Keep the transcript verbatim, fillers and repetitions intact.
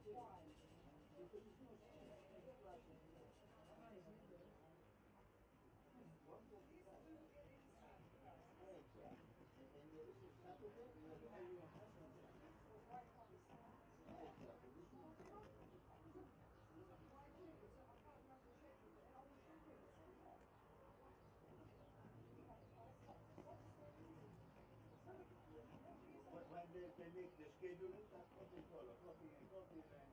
When they, they make the scheduling, that's what they call a copy and copy line.